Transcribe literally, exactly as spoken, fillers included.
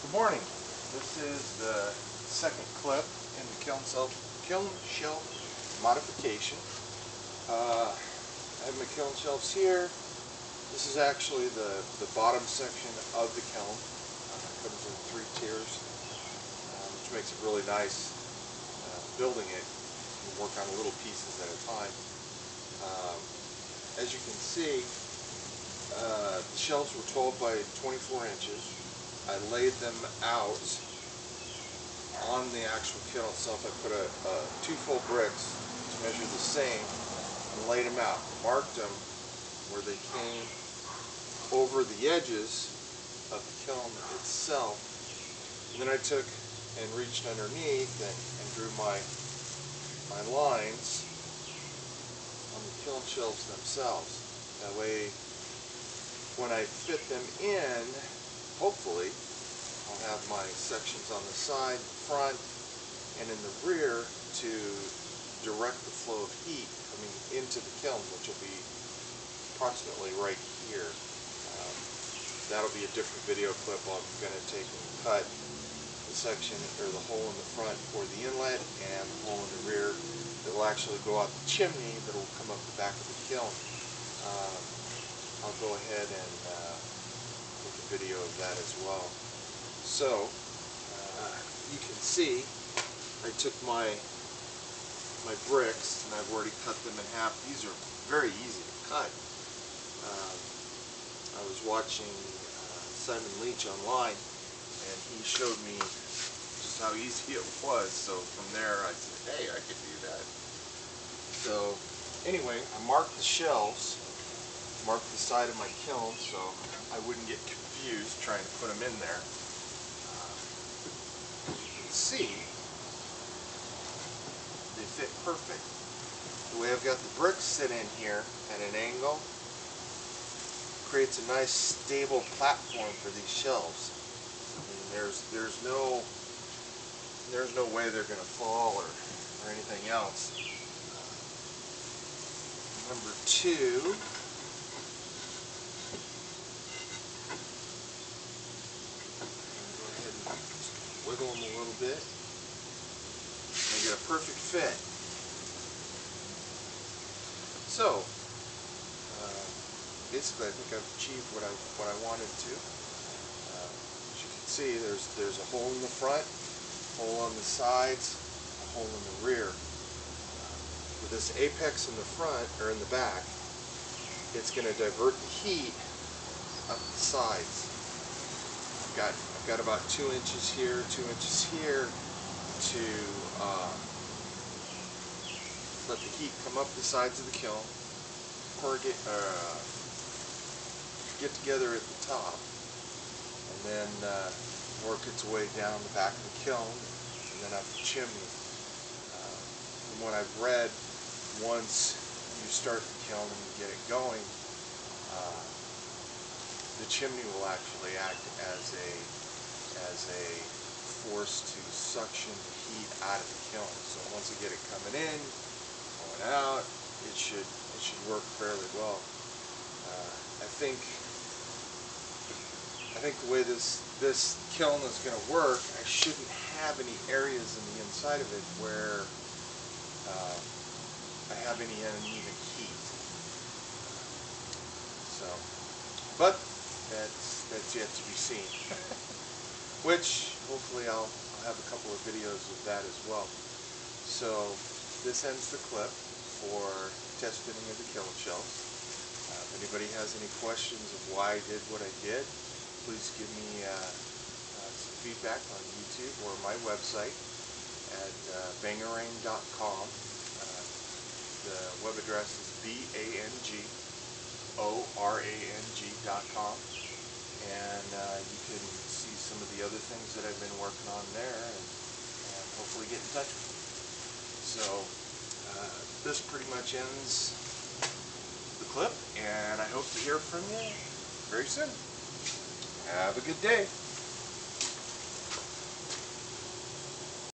Good morning. This is the second clip in the kiln shelf, kiln shelf modification. Uh, I have my kiln shelves here. This is actually the, the bottom section of the kiln. Uh, it comes in three tiers, uh, which makes it really nice uh, building it. You can work on little pieces at a time. Um, as you can see, uh, the shelves were twelve by twenty-four inches. I laid them out on the actual kiln itself. I put a, a two full bricks to measure the same and laid them out. Marked them where they came over the edges of the kiln itself. And then I took and reached underneath and, and drew my, my lines on the kiln shelves themselves. That way, when I fit them in, hopefully, I'll have my sections on the side, front, and in the rear to direct the flow of heat coming into the kiln, which will be approximately right here. Um, that'll be a different video clip. I'm going to take and cut the section, or the hole in the front for the inlet, and the hole in the rear that will actually go out the chimney that will come up the back of the kiln. Um, I'll go ahead and uh, take a video of that as well. So, uh, you can see I took my my bricks and I've already cut them in half. These are very easy to cut. Um, I was watching uh, Simon Leach online and he showed me just how easy it was. So from there I said, hey, I could do that. So anyway, I marked the shelves. Mark the side of my kiln so I wouldn't get confused trying to put them in there. Uh, you can see they fit perfect. The way I've got the bricks sit in here at an angle creates a nice stable platform for these shelves. I mean, there's there's no there's no way they're going to fall or or anything else. Uh, number two. Wiggle them a little bit and get a perfect fit. So uh, basically I think I've achieved what I what I wanted to. Uh, as you can see, there's there's a hole in the front, hole on the sides, a hole in the rear. Uh, with this apex in the front or in the back, it's going to divert the heat up the sides. I've got I've got about two inches here, two inches here to uh, let the heat come up the sides of the kiln, corrugate, uh, get together at the top, and then uh, work its way down the back of the kiln and then up the chimney. Uh, from what I've read, once you start the kiln and you get it going, uh, the chimney will actually act as a as a force to suction the heat out of the kiln. So once you get it coming in, going out, it should it should work fairly well. Uh, I think I think the way this this kiln is going to work, I shouldn't have any areas in the inside of it where uh, I have any uneven heat. So, but that's that's yet to be seen. Which hopefully I'll, I'll have a couple of videos of that as well. So this ends the clip for test fitting of the kiln shelves. Uh, if anybody has any questions of why I did what I did, please give me uh, uh, some feedback on YouTube or my website at uh, bangarang dot com. Uh, the web address is B A N G O R A N G dot com. And uh, you can see some of the other things that I've been working on there and, and hopefully get in touch with me. So uh, this pretty much ends the clip and I hope to hear from you very soon. Have a good day.